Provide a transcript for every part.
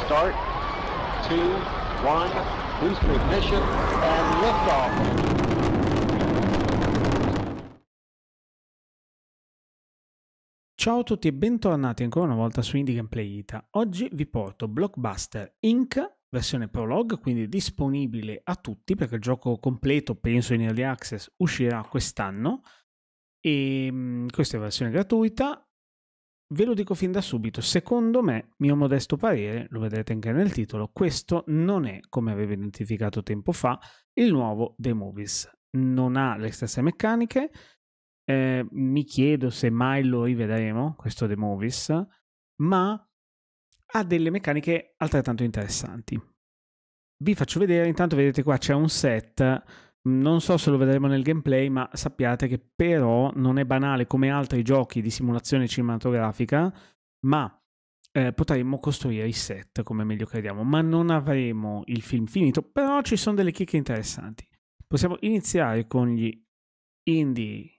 Start, 2, 1, booster ignition, and liftoff. Ciao a tutti e bentornati ancora una volta su Indie Gameplay Ita. Oggi vi porto Blockbuster Inc. versione Prologue, quindi disponibile a tutti perché il gioco completo, penso in Early Access, uscirà quest'anno e questa è versione gratuita. Ve lo dico fin da subito, secondo me, mio modesto parere, lo vedrete anche nel titolo, questo non è, come avevo identificato tempo fa, il nuovo The Movies. Non ha le stesse meccaniche. Mi chiedo se mai lo rivedremo, questo The Movies, ma ha delle meccaniche altrettanto interessanti. Vi faccio vedere, intanto vedete qua c'è un set, non so se lo vedremo nel gameplay, ma sappiate che però non è banale come altri giochi di simulazione cinematografica, ma potremmo costruire i set come meglio crediamo, ma non avremo il film finito, però ci sono delle chicche interessanti. Possiamo iniziare con gli indie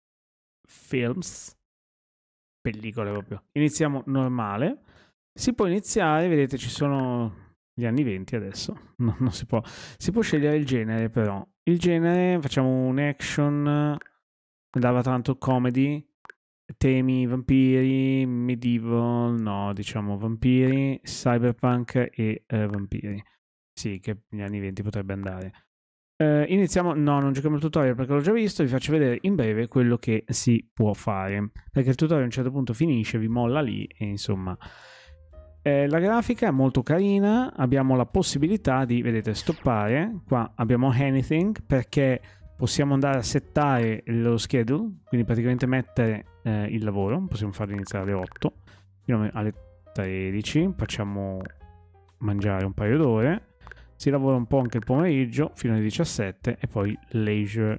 films, pellicole proprio. Iniziamo normale. Si può iniziare, vedete ci sono gli anni 20 adesso, non si può scegliere il genere, però il genere facciamo un action, andava tanto comedy, temi vampiri, medieval, no diciamo vampiri, cyberpunk e vampiri, sì, che negli anni 20 potrebbe andare. Iniziamo, no, non giochiamo il tutorial perché l'ho già visto, vi faccio vedere in breve quello che si può fare, perché il tutorial a un certo punto finisce, vi molla lì e insomma la grafica è molto carina, abbiamo la possibilità di, vedete, stoppare, qua abbiamo anything perché possiamo andare a settare lo schedule, quindi praticamente mettere il lavoro, possiamo farlo iniziare alle 8 fino alle 13, facciamo mangiare un paio d'ore. Si lavora un po' anche il pomeriggio fino alle 17 e poi leisure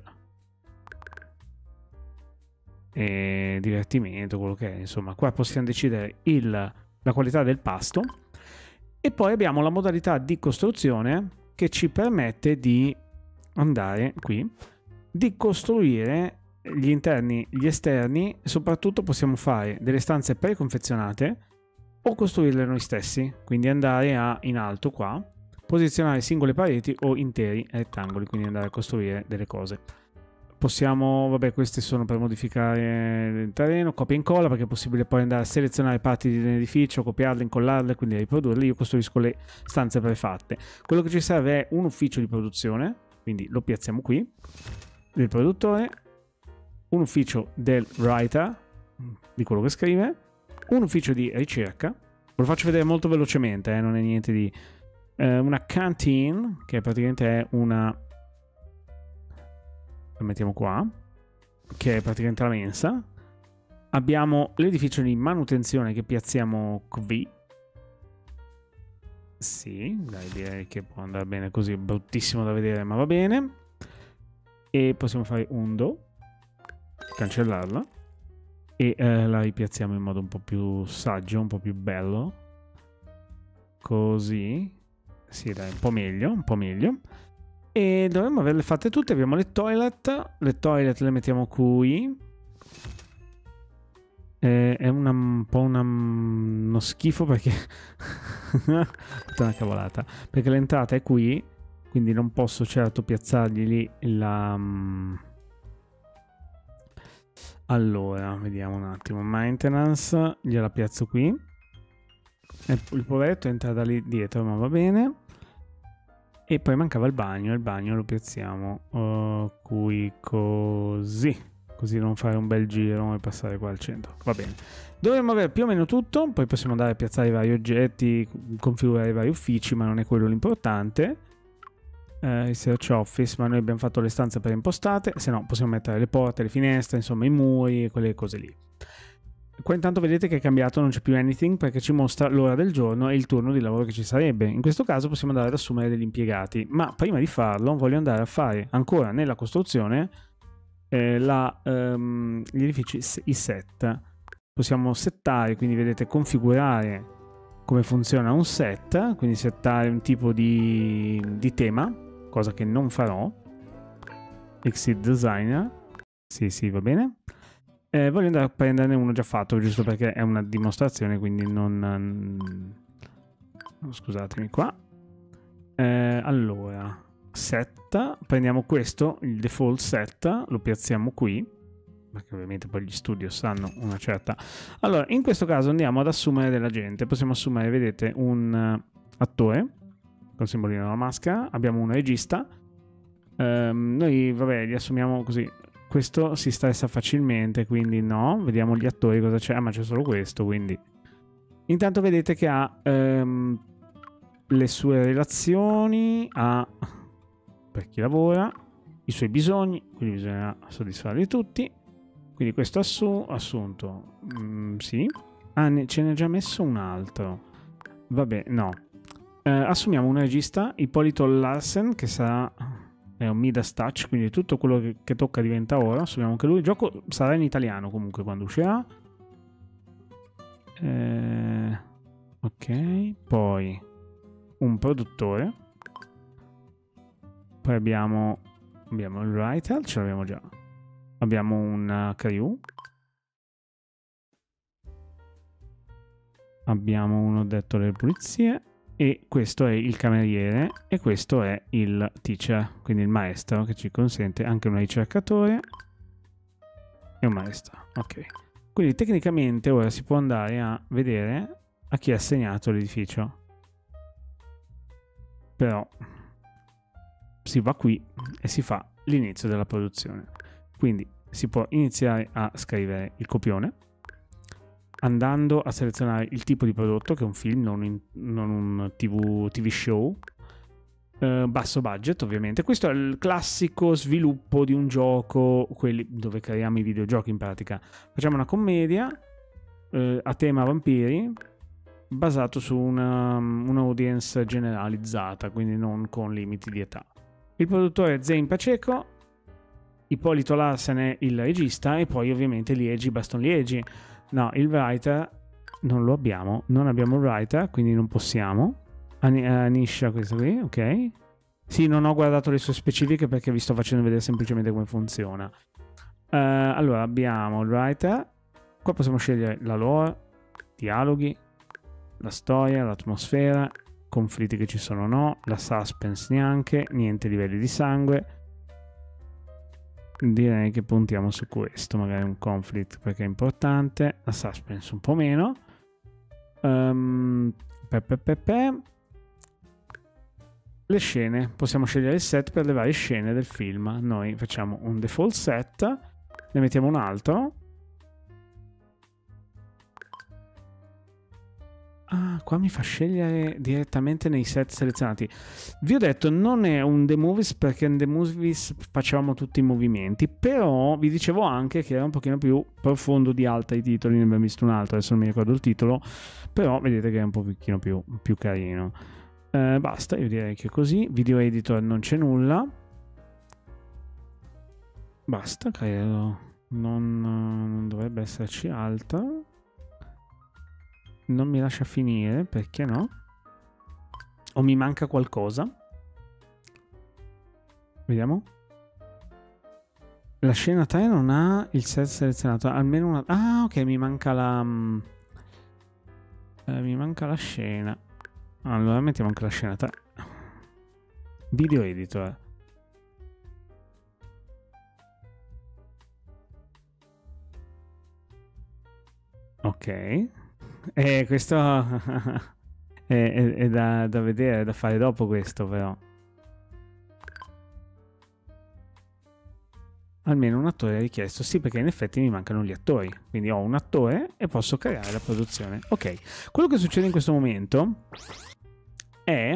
e divertimento, quello che è. Insomma, qua possiamo decidere la qualità del pasto e poi abbiamo la modalità di costruzione che ci permette di andare qui, di costruire gli interni, gli esterni e soprattutto possiamo fare delle stanze preconfezionate o costruirle noi stessi, quindi andare in alto qua, posizionare singole pareti o interi rettangoli, quindi andare a costruire delle cose. Possiamo, vabbè, questi sono per modificare il terreno, copia e incolla perché è possibile poi andare a selezionare parti di un edificio, copiarle, incollarle, quindi riprodurle. Io costruisco le stanze prefatte. Quello che ci serve è un ufficio di produzione, quindi lo piazziamo qui, del produttore, un ufficio del writer, di quello che scrive, un ufficio di ricerca, ve lo faccio vedere molto velocemente, non è niente di... una canteen, che praticamente è una... lo mettiamo qua, che è praticamente la mensa. Abbiamo l'edificio di manutenzione che piazziamo qui. Sì, dai, direi che può andare bene così, è bruttissimo da vedere, ma va bene. E possiamo fare undo, cancellarla, e la ripiazziamo in modo un po' più saggio, un po' più bello. Così. Sì, dai, un po' meglio, un po' meglio. E dovremmo averle fatte tutte. Abbiamo le toilet le mettiamo qui. È un po' uno schifo perché tutta una cavolata, perché l'entrata è qui, quindi non posso certo piazzargli lì la... Allora, vediamo un attimo. Maintenance, gliela piazzo qui. Il poveretto entra da lì dietro, ma va bene. E poi mancava il bagno lo piazziamo qui così non fare un bel giro e passare qua al centro. Va bene, dovremmo avere più o meno tutto, poi possiamo andare a piazzare i vari oggetti, configurare i vari uffici, ma non è quello l'importante. Research office, ma noi abbiamo fatto le stanze preimpostate, se no possiamo mettere le porte, le finestre, insomma i muri e quelle cose lì. Qua intanto vedete che è cambiato, non c'è più anything perché ci mostra l'ora del giorno e il turno di lavoro che ci sarebbe. In questo caso possiamo andare ad assumere degli impiegati, ma prima di farlo voglio andare a fare ancora nella costruzione gli edifici, i set. Possiamo settare, quindi vedete configurare come funziona un set, quindi settare un tipo di tema, cosa che non farò. Exit designer, sì va bene. Voglio andare a prenderne uno già fatto, giusto perché è una dimostrazione, quindi non scusatemi qua. Allora, set, prendiamo questo, il default set, lo piazziamo qui, perché ovviamente poi gli studios hanno una certa... Allora, in questo caso andiamo ad assumere della gente. Possiamo assumere, vedete, un attore col simbolino della maschera, abbiamo un regista. Noi, vabbè, li assumiamo così. Questo si stressa facilmente, quindi no. Vediamo gli attori cosa c'è. Ah, ma c'è solo questo, quindi... Intanto vedete che ha le sue relazioni, ha, per chi lavora, i suoi bisogni, quindi bisogna soddisfarli tutti. Quindi questo assunto, sì. Ah, ce n'è già messo un altro. Vabbè, no. Assumiamo un regista, Ippolito Larsen, che sarà... È un Midas Touch, quindi tutto quello che tocca diventa oro. Assumiamo che lui... Il gioco sarà in italiano comunque quando uscirà. Ok, poi un produttore. Poi abbiamo il writer, ce l'abbiamo già. Abbiamo un crew. Abbiamo un addetto alle pulizie. E questo è il cameriere. E questo è il teacher, quindi il maestro, che ci consente anche un ricercatore e un maestro. Ok. Quindi tecnicamente ora si può andare a vedere a chi è assegnato l'edificio. Però si va qui e si fa l'inizio della produzione. Quindi si può iniziare a scrivere il copione andando a selezionare il tipo di prodotto, che è un film, non un TV show. Basso budget, ovviamente. Questo è il classico sviluppo di un gioco, quelli dove creiamo i videogiochi in pratica. Facciamo una commedia a tema vampiri, basato su una audience generalizzata, quindi non con limiti di età. Il produttore è Zane Pacheco, Ippolito Larsen è il regista, e poi ovviamente Liegi Baston Liegi. No, il writer non lo abbiamo, non abbiamo il writer, quindi non possiamo. Anisha, questo qui, ok. Sì, non ho guardato le sue specifiche perché vi sto facendo vedere semplicemente come funziona. Allora, abbiamo il writer. Qua possiamo scegliere la lore, dialoghi, la storia, l'atmosfera, conflitti che ci sono o no, la suspense neanche, niente livelli di sangue. Direi che puntiamo su questo, magari un conflict perché è importante, la suspense un po' meno. Le scene, possiamo scegliere il set per le varie scene del film. Noi facciamo un default set, ne mettiamo un altro. Ah, qua mi fa scegliere direttamente nei set selezionati. Vi ho detto, non è un The Movies perché in The Movies facevamo tutti i movimenti, però vi dicevo anche che era un pochino più profondo di altri titoli, ne abbiamo visto un altro, adesso non mi ricordo il titolo, però vedete che è un pochino più carino. Basta, io direi che così. Video editor non c'è nulla. Basta, credo. Non dovrebbe esserci altro. Non mi lascia finire, perché no? O mi manca qualcosa? Vediamo. La scena 3 non ha il set selezionato. Almeno una... Ah, ok, mi manca la... mi manca la scena. Allora mettiamo anche la scena 3. Video editor. Ok. Questo è da vedere, da fare dopo questo, però. Almeno un attore è richiesto. Sì, perché in effetti mi mancano gli attori. Quindi ho un attore e posso creare la produzione. Ok. Quello che succede in questo momento è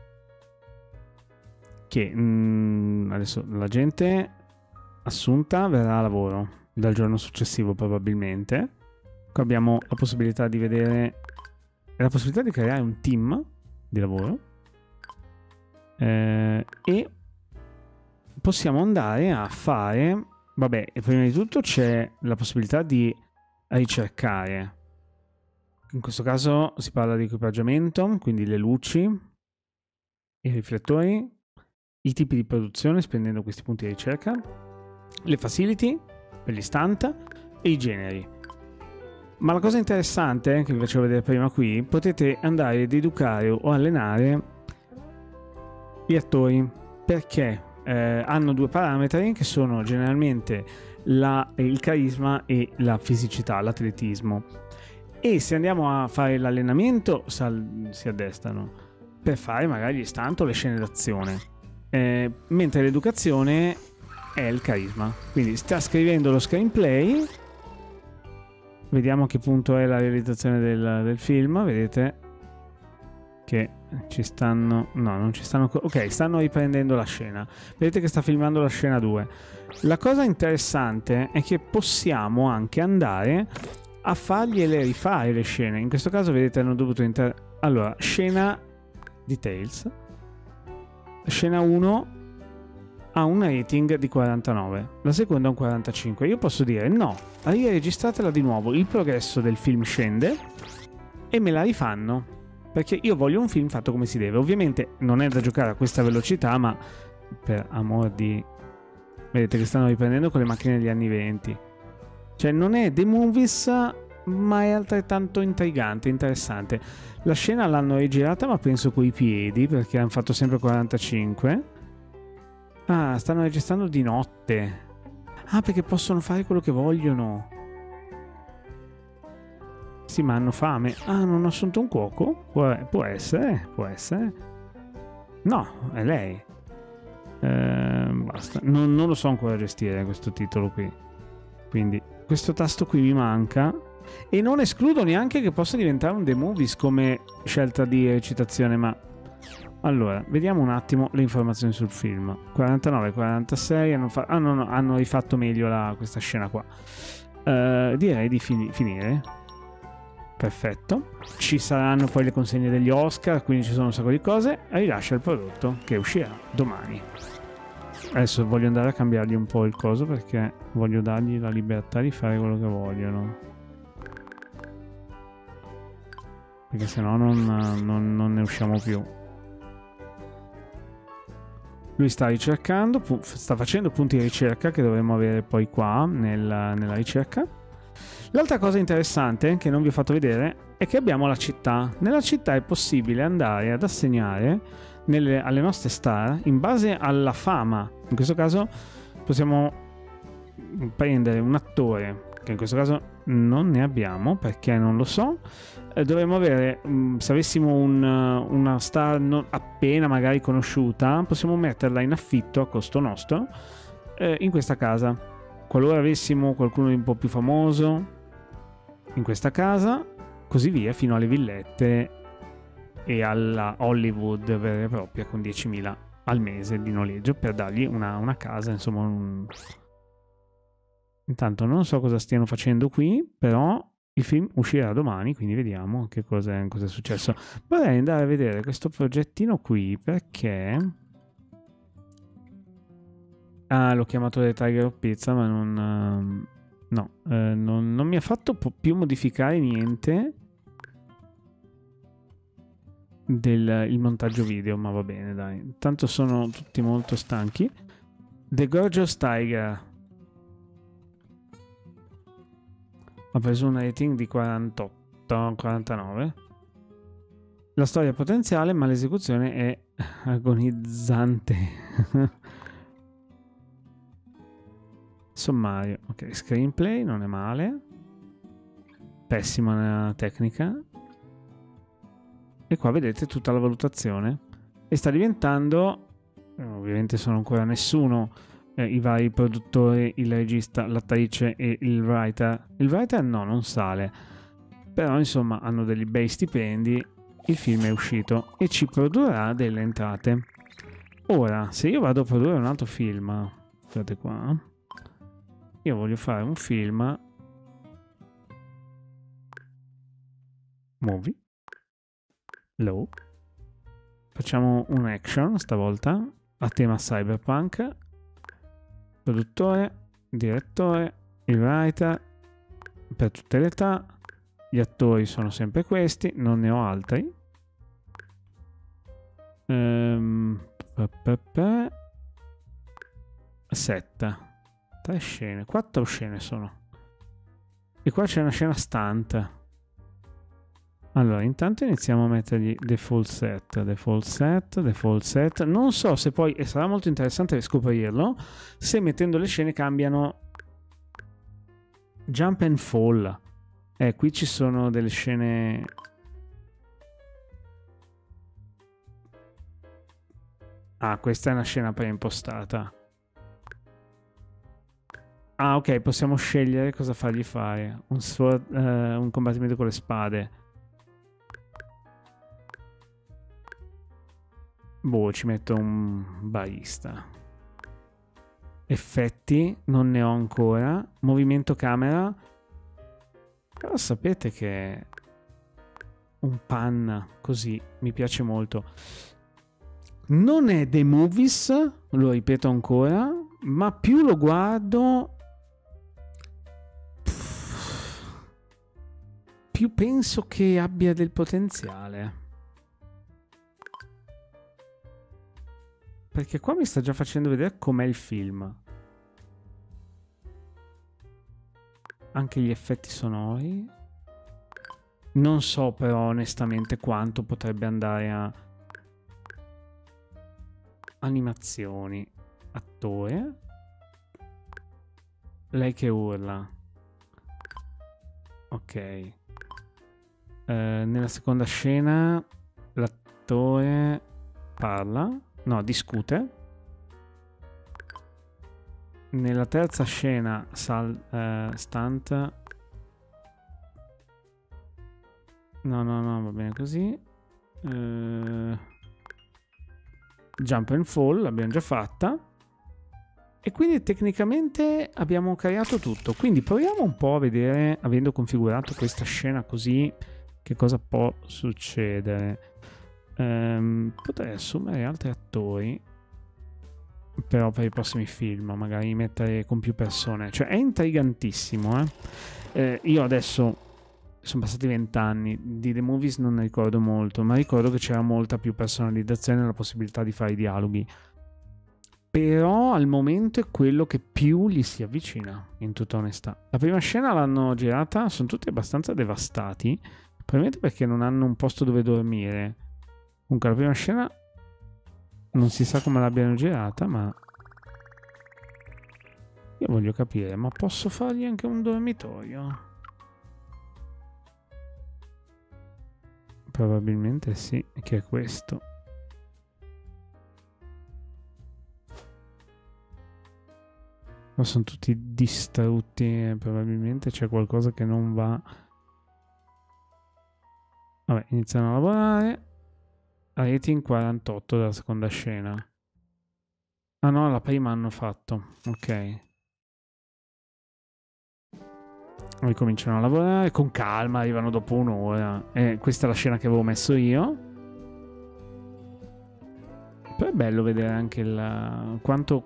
che adesso la gente assunta verrà a lavoro dal giorno successivo probabilmente. Qua abbiamo la possibilità di vedere la possibilità di creare un team di lavoro e possiamo andare a fare, vabbè, prima di tutto c'è la possibilità di ricercare. In questo caso si parla di equipaggiamento, quindi le luci, i riflettori, i tipi di produzione spendendo questi punti di ricerca, le facility per gli stunt e i generi. Ma la cosa interessante che vi facevo vedere prima qui, potete andare ad educare o allenare gli attori, perché hanno due parametri che sono generalmente il carisma e la fisicità, l'atletismo. E se andiamo a fare l'allenamento si addestrano per fare magari gli stunt o le scene d'azione, mentre l'educazione è il carisma. Quindi sta scrivendo lo screenplay, vediamo a che punto è la realizzazione del film. Vedete che ci stanno, no, non ci stanno, ok, stanno riprendendo la scena, vedete che sta filmando la scena 2. La cosa interessante è che possiamo anche andare a fargliele rifare le scene. In questo caso vedete hanno dovuto allora, scena details, scena 1 ha un rating di 49, la seconda un 45. Io posso dire no, riregistratela di nuovo, il progresso del film scende e me la rifanno, perché io voglio un film fatto come si deve. Ovviamente non è da giocare a questa velocità, ma per amor di... Vedete che stanno riprendendo con le macchine degli anni 20. Cioè non è The Movies, ma è altrettanto intrigante, interessante. La scena l'hanno rigirata, ma penso coi piedi, perché hanno fatto sempre 45. Ah, stanno registrando di notte. Ah, perché possono fare quello che vogliono. Sì, ma hanno fame. Ah, non ho assunto un cuoco? Può essere, può essere. No, è lei. Basta. Non lo so ancora gestire questo titolo qui. Quindi questo tasto qui mi manca. E non escludo neanche che possa diventare un The Movies come scelta di recitazione, ma... Allora, vediamo un attimo le informazioni sul film. 49, 46, hanno rifatto meglio questa scena qua. Direi di finire. Perfetto. Ci saranno poi le consegne degli Oscar, quindi ci sono un sacco di cose. Rilascia il prodotto che uscirà domani. Adesso voglio andare a cambiargli un po' il coso, perché voglio dargli la libertà di fare quello che vogliono. Perché sennò non ne usciamo più. Lui sta ricercando, sta facendo punti di ricerca che dovremmo avere poi qua nella ricerca. L'altra cosa interessante che non vi ho fatto vedere è che abbiamo la città. Nella città è possibile andare ad assegnare alle nostre star in base alla fama. In questo caso possiamo prendere un attore, che in questo caso non ne abbiamo perché non lo so. Dovremmo avere, se avessimo una star appena magari conosciuta, possiamo metterla in affitto a costo nostro in questa casa. Qualora avessimo qualcuno di un po' più famoso in questa casa, così via, fino alle villette e alla Hollywood vera e propria con 10.000 al mese di noleggio per dargli una casa, insomma. Intanto non so cosa stiano facendo qui, però il film uscirà domani, quindi vediamo che cosa è successo. Vorrei andare a vedere questo progettino qui, perché... Ah, l'ho chiamato The Tiger of Pizza, ma non mi ha fatto più modificare niente il montaggio video, ma va bene, dai. Intanto sono tutti molto stanchi. The Gorgeous Tiger ha preso un rating di 48-49. La storia è potenziale, ma l'esecuzione è agonizzante. Sommario, ok, screenplay non è male, pessima nella tecnica, e qua vedete tutta la valutazione e sta diventando, ovviamente sono ancora nessuno, i vari produttori, il regista, l'attrice e il writer no, non sale, però insomma hanno degli bei stipendi, il film è uscito e ci produrrà delle entrate. Ora, se io vado a produrre un altro film, guardate qua, io voglio fare un film movie low, facciamo un action stavolta a tema cyberpunk, produttore, direttore, il writer per tutte le età, gli attori sono sempre questi, non ne ho altri. Setta 3 scene, 4 scene sono. E qua c'è una scena stunt. Allora, intanto iniziamo a mettergli default set, default set, default set. Non so se poi, e sarà molto interessante scoprirlo, se mettendo le scene cambiano jump and fall. Qui ci sono delle scene... Ah, questa è una scena preimpostata. Ah, ok, possiamo scegliere cosa fargli fare. Un combattimento con le spade. Boh, ci metto un barista. Effetti, non ne ho ancora. Movimento camera. Però sapete che un pan così mi piace molto. Non è The Movies, lo ripeto ancora, ma più lo guardo più penso che abbia del potenziale. Perché qua mi sta già facendo vedere com'è il film. Anche gli effetti sonori. Non so però onestamente quanto potrebbe andare a... Animazioni. Attore. Lei che urla. Ok. Nella seconda scena l'attore parla. No, discute. Nella terza scena stunt. No, va bene così. Jump and fall l'abbiamo già fatta. E quindi tecnicamente abbiamo creato tutto. Quindi proviamo un po' a vedere, avendo configurato questa scena così, che cosa può succedere. Potrei assumere altri attori, però per i prossimi film, magari mettere con più persone. Cioè è intrigantissimo, io adesso sono passati 20 anni, di The Movies non ne ricordo molto, ma ricordo che c'era molta più personalizzazione e la possibilità di fare i dialoghi. Però al momento è quello che più gli si avvicina, in tutta onestà. La prima scena l'hanno girata, sono tutti abbastanza devastati, probabilmente perché non hanno un posto dove dormire. Comunque la prima scena non si sa come l'abbiano girata, ma io voglio capire, ma posso fargli anche un dormitorio? Probabilmente sì, che è questo. Ma sono tutti distrutti, probabilmente c'è qualcosa che non va. Vabbè, iniziano a lavorare. Rating 48 della seconda scena. Ah no, la prima hanno fatto. Ok. Ricominciano a lavorare con calma, arrivano dopo un'ora. Questa è la scena che avevo messo io. Poi è bello vedere anche quanto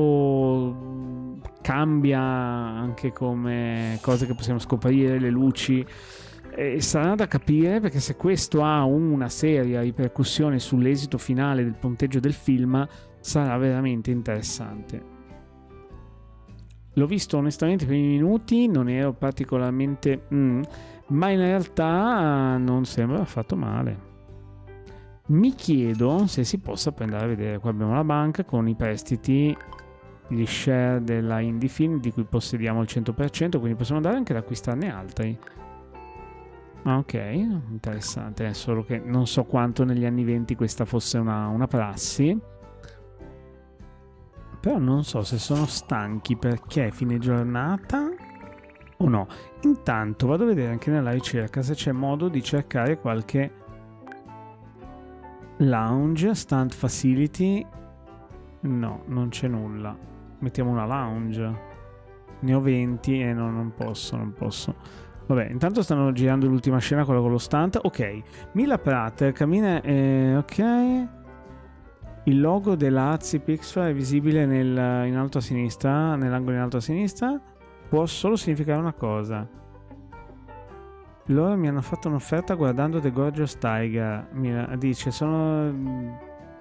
cambia anche come cose che possiamo scoprire, le luci. Sarà da capire, perché se questo ha una seria ripercussione sull'esito finale del punteggio del film, sarà veramente interessante. L'ho visto onestamente i primi minuti, non ero particolarmente... ma in realtà non sembra affatto male. Mi chiedo se si possa andare a vedere. Qua abbiamo la banca con i prestiti, gli share della Indie Film di cui possediamo il 100%, quindi possiamo andare anche ad acquistarne altri. Ah, ok, interessante, è solo che non so quanto negli anni 20 questa fosse una prassi. Però non so se sono stanchi perché è fine giornata o no. Intanto vado a vedere anche nella ricerca se c'è modo di cercare qualche lounge, stand facility. No, non c'è nulla. Mettiamo una lounge. Ne ho 20 e no, non posso. Vabbè, intanto stanno girando l'ultima scena, quella con lo stunt. Ok, Mila Prater cammina... ok. Il logo della Azzi Pixel è visibile in alto a sinistra, nell'angolo in alto a sinistra. Può solo significare una cosa. Loro mi hanno fatto un'offerta guardando The Gorgeous Tiger. Dice, sono...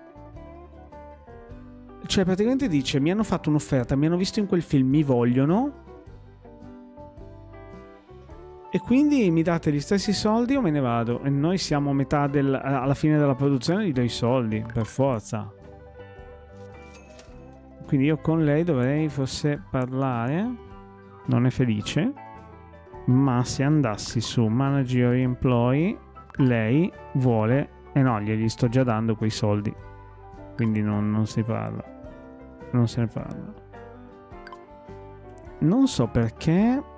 Cioè, praticamente dice, mi hanno fatto un'offerta, mi hanno visto in quel film, mi vogliono. E quindi mi date gli stessi soldi o me ne vado? E noi siamo a metà alla fine della produzione, gli do i soldi, per forza. Quindi io con lei dovrei forse parlare. Non è felice. Ma se andassi su Manage Your Employee, lei vuole... no, glieli sto già dando quei soldi. Quindi non si parla. Non se ne parla. Non so perché...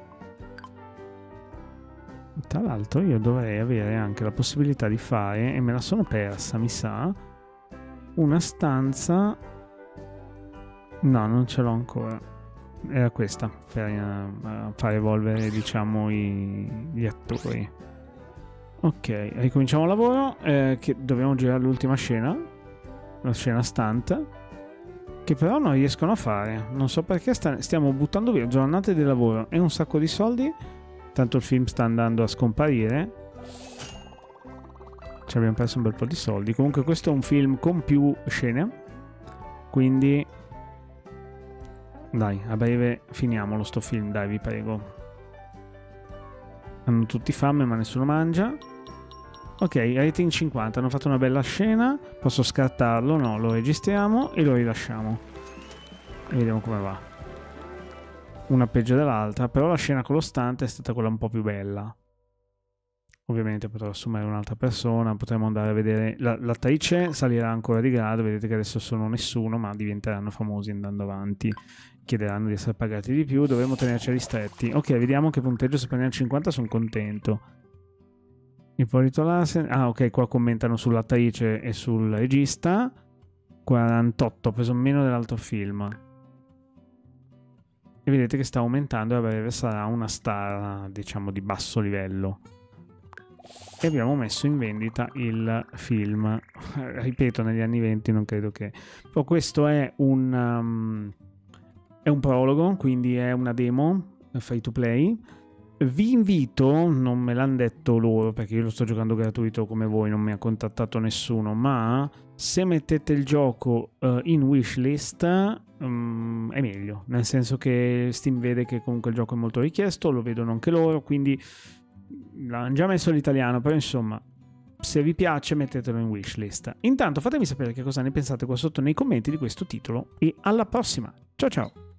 Tra l'altro io dovrei avere anche la possibilità di fare, e me la sono persa mi sa, una stanza... No, non ce l'ho ancora. Era questa, per far evolvere diciamo gli attori. Ok, ricominciamo il lavoro, che dobbiamo girare l'ultima scena, la scena stunt, che però non riescono a fare. Non so perché stiamo buttando via giornate di lavoro e un sacco di soldi. Tanto il film sta andando a scomparire. Ci abbiamo perso un bel po' di soldi. Comunque questo è un film con più scene. Quindi... dai, a breve finiamolo sto film, dai, vi prego. Hanno tutti fame ma nessuno mangia. Ok, rating 50. Hanno fatto una bella scena. Posso scartarlo? No, lo registriamo e lo rilasciamo. E vediamo come va. Una peggio dell'altra, però la scena con lo stante è stata quella un po' più bella. Ovviamente potrò assumere un'altra persona, potremo andare a vedere l'attrice salirà ancora di grado, vedete che adesso sono nessuno, ma diventeranno famosi andando avanti, chiederanno di essere pagati di più, dovremo tenerci ristretti. Ok, vediamo che punteggio, se prendiamo 50 sono contento. Ippolito Larsen, ok, qua commentano sull'attrice e sul regista. 48, ho preso meno dell'altro film. E vedete che sta aumentando e a breve sarà una star, diciamo, di basso livello. E abbiamo messo in vendita il film. Ripeto, negli anni 20 non credo che... Però questo è un prologo, quindi è una demo free to play. Vi invito, non me l'hanno detto loro perché io lo sto giocando gratuito come voi, non mi ha contattato nessuno, ma se mettete il gioco in wishlist è meglio, nel senso che Steam vede che comunque il gioco è molto richiesto, lo vedono anche loro, quindi l'hanno già messo l'italiano, però insomma se vi piace mettetelo in wishlist. Intanto fatemi sapere che cosa ne pensate qua sotto nei commenti di questo titolo e alla prossima, ciao ciao!